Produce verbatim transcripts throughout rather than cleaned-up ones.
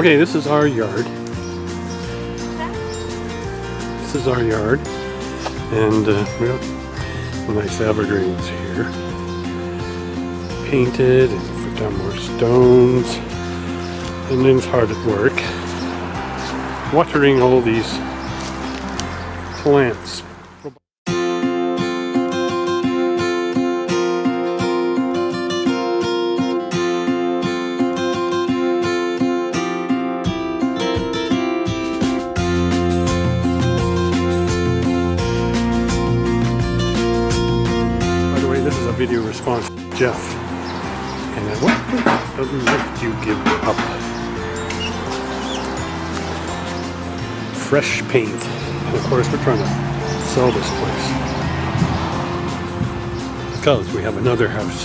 Okay, this is our yard. This is our yard. And uh, we have nice evergreens here. Painted and put down more stones. And then it's hard at work watering all these plants. By the way, this is a video response to Jeff. And at what point doesn't make you give up? Fresh paint. And of course we're trying to sell this place because we have another house.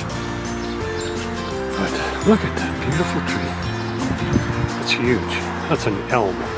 But look at that beautiful tree. It's huge. That's an elm.